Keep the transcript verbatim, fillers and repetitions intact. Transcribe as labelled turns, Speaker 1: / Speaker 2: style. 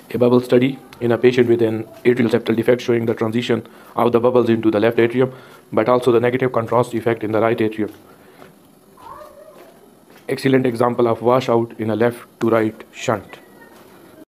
Speaker 1: A bubble study in a patient with an atrial septal defect showing the transition of the bubbles into the left atrium, but also the negative contrast effect in the right atrium. Excellent example of washout in a left to right shunt.